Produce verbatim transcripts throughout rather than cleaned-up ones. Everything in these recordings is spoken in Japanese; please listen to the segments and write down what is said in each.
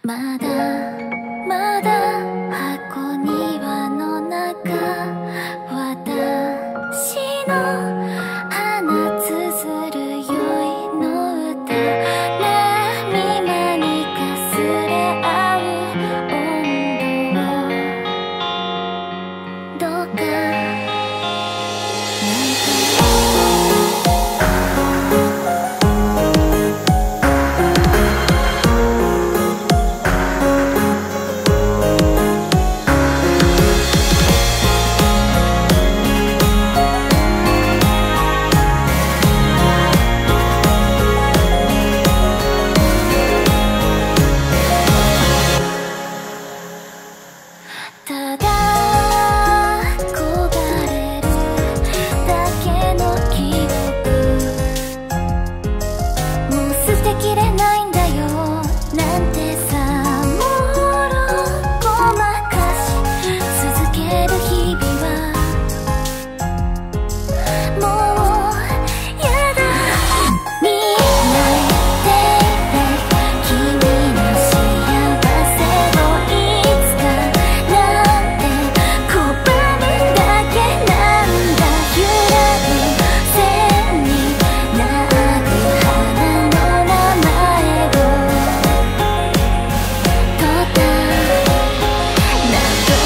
まだまだ箱庭の中、私の放つる酔いの歌、波間にかすれ合う温度をどうかただ焦がれるだけの記憶、もう捨てきれないんだよなんてさ、もろごまかし続ける日々はもうやだ。見ないで君の幸せをいつかなんて拒むだけなんだ。揺らぐ線に鳴く花の名前をとった何度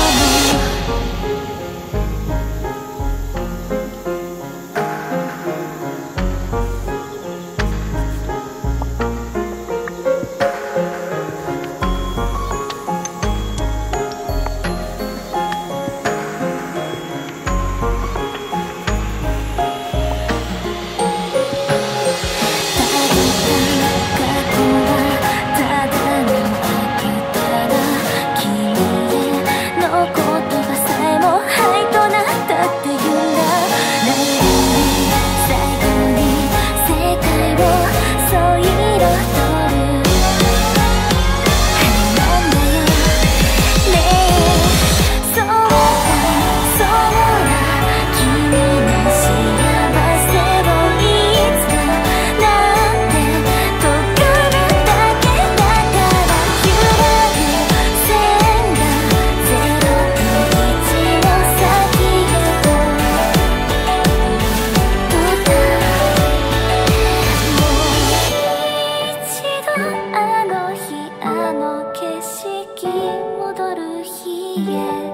戻る日へ